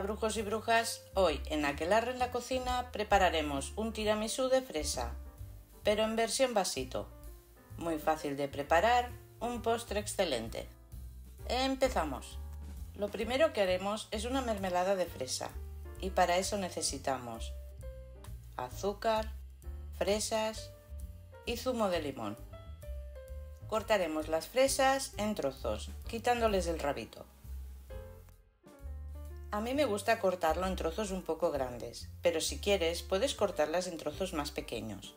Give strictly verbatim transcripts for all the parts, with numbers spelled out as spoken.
brujos y brujas, hoy en Aquelarre en la cocina prepararemos un tiramisú de fresa, pero en versión vasito. Muy fácil de preparar, un postre excelente. Empezamos. Lo primero que haremos es una mermelada de fresa y para eso necesitamos azúcar, fresas y zumo de limón. Cortaremos las fresas en trozos, quitándoles el rabito. A mí me gusta cortarlo en trozos un poco grandes, pero si quieres puedes cortarlas en trozos más pequeños.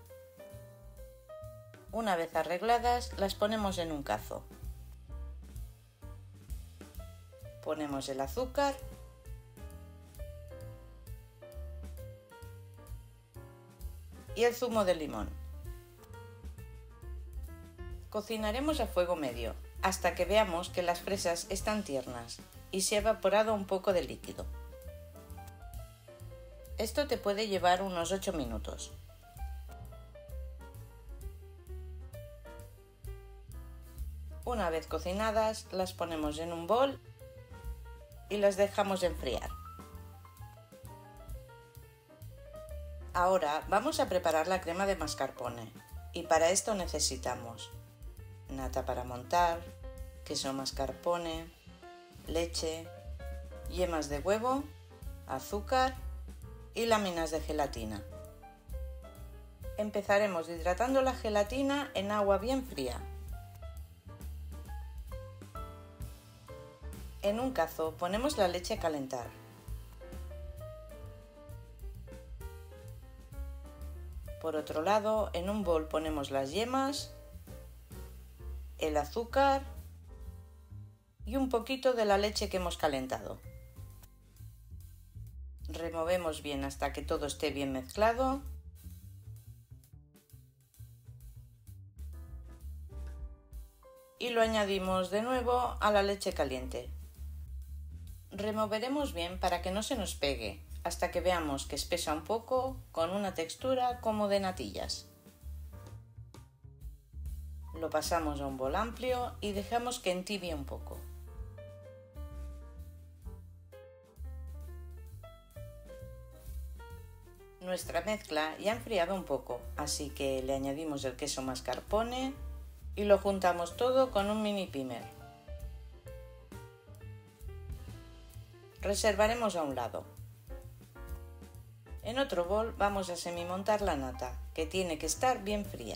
Una vez arregladas, las ponemos en un cazo. Ponemos el azúcar y el zumo de limón. Cocinaremos a fuego medio hasta que veamos que las fresas están tiernas y se ha evaporado un poco de líquido. Esto te puede llevar unos ocho minutos. Una vez cocinadas, las ponemos en un bol y las dejamos enfriar. Ahora vamos a preparar la crema de mascarpone y para esto necesitamos nata para montar, queso mascarpone, leche, yemas de huevo, azúcar y láminas de gelatina. Empezaremos hidratando la gelatina en agua bien fría. En un cazo ponemos la leche a calentar. Por otro lado, en un bol ponemos las yemas, el azúcar y un poquito de la leche que hemos calentado. Removemos bien hasta que todo esté bien mezclado. Y lo añadimos de nuevo a la leche caliente. Removeremos bien para que no se nos pegue, hasta que veamos que espesa un poco con una textura como de natillas. Lo pasamos a un bol amplio y dejamos que entibie un poco. Nuestra mezcla ya ha enfriado un poco, así que le añadimos el queso mascarpone y lo juntamos todo con un mini pimer. Reservaremos a un lado. En otro bol vamos a semimontar la nata, que tiene que estar bien fría.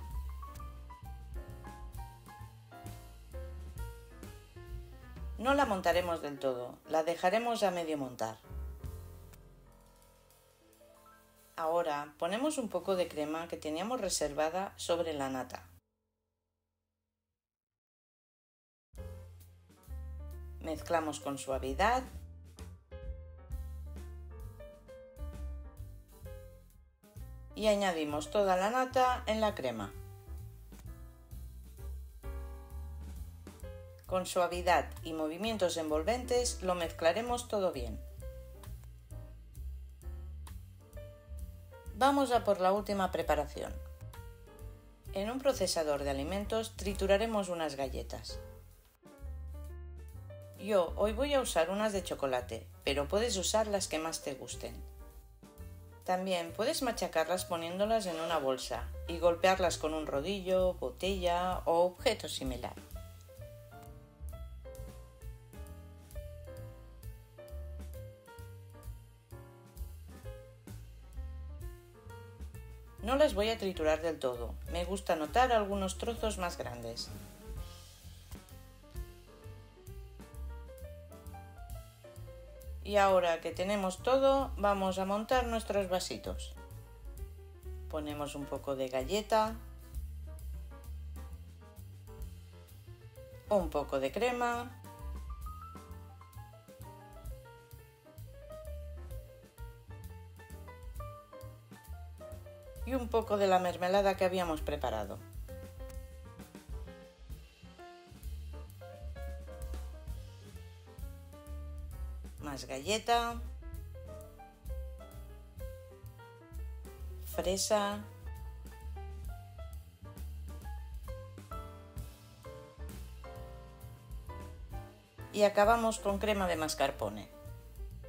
No la montaremos del todo, la dejaremos a medio montar. Ahora ponemos un poco de crema que teníamos reservada sobre la nata. Mezclamos con suavidad. Y añadimos toda la nata en la crema. Con suavidad y movimientos envolventes lo mezclaremos todo bien. Vamos a por la última preparación. En un procesador de alimentos trituraremos unas galletas. Yo hoy voy a usar unas de chocolate, pero puedes usar las que más te gusten. También puedes machacarlas poniéndolas en una bolsa y golpearlas con un rodillo, botella o objeto similar. No las voy a triturar del todo, me gusta notar algunos trozos más grandes. Y ahora que tenemos todo, vamos a montar nuestros vasitos. Ponemos un poco de galleta, un poco de crema, y un poco de la mermelada que habíamos preparado. Más galleta, fresa, y acabamos con crema de mascarpone.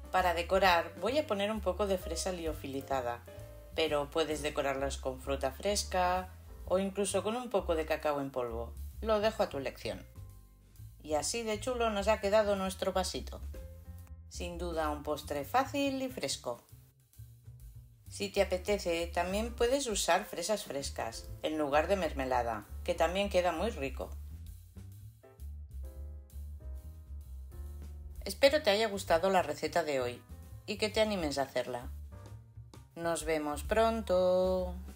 Para decorar voy a poner un poco de fresa liofilizada, pero puedes decorarlas con fruta fresca o incluso con un poco de cacao en polvo. Lo dejo a tu elección. Y así de chulo nos ha quedado nuestro vasito. Sin duda un postre fácil y fresco. Si te apetece, también puedes usar fresas frescas en lugar de mermelada, que también queda muy rico. Espero te haya gustado la receta de hoy y que te animes a hacerla. Nos vemos pronto.